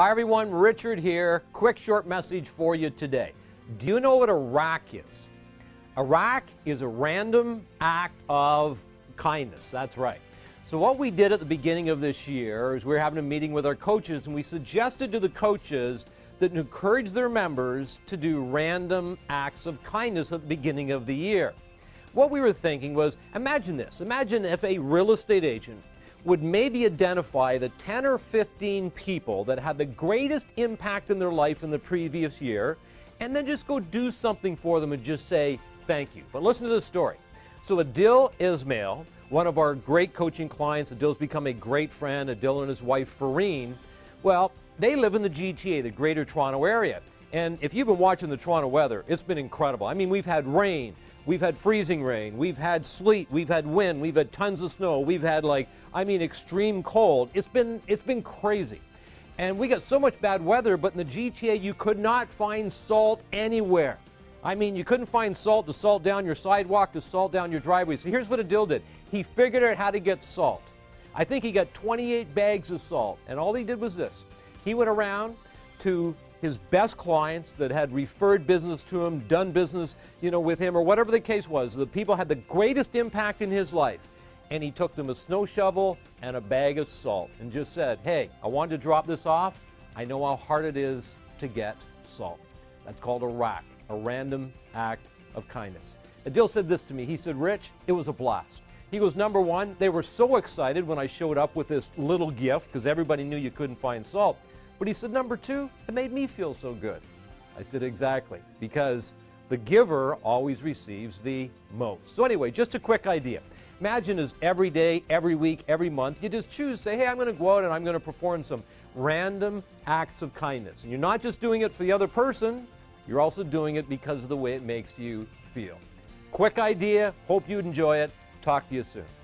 Hi everyone, Richard here. Quick short message for you today. Do you know what a RAC is? A RAC is a random act of kindness. That's right. So what we did at the beginning of this year is we were having a meeting with our coaches, and we suggested to the coaches that encourage their members to do random acts of kindness at the beginning of the year. What we were thinking was, imagine this. Imagine if a real estate agent would maybe identify the 10 or 15 people that had the greatest impact in their life in the previous year, and then just go do something for them and just say thank you. But listen to this story. So Adil Ismail, one of our great coaching clients, Adil's become a great friend, Adil and his wife Fareen, well, they live in the GTA, the Greater Toronto Area. And if you've been watching the Toronto weather, it's been incredible. I mean, we've had rain, we've had freezing rain, we've had sleet, we've had wind, we've had tons of snow, we've had extreme cold. It's been crazy. And we got so much bad weather, but in the GTA you could not find salt anywhere. I mean, you couldn't find salt to salt down your sidewalk, to salt down your driveway. So here's what Adil did. He figured out how to get salt. I think he got 28 bags of salt, and all he did was this. He went around to his best clients that had referred business to him, done business, with him, or whatever the case was. The people had the greatest impact in his life. And he took them a snow shovel and a bag of salt and just said, hey, I wanted to drop this off. I know how hard it is to get salt. That's called a RAC, a random act of kindness. Adil said this to me. He said, Rich, it was a blast. He goes, number one, they were so excited when I showed up with this little gift because everybody knew you couldn't find salt. But he said, number two, it made me feel so good. I said, exactly, because the giver always receives the most. So anyway, just a quick idea. Imagine as every day, every week, every month, you just choose, say, hey, I'm going to go out and I'm going to perform some random acts of kindness. And you're not just doing it for the other person, you're also doing it because of the way it makes you feel. Quick idea. Hope you'd enjoy it. Talk to you soon.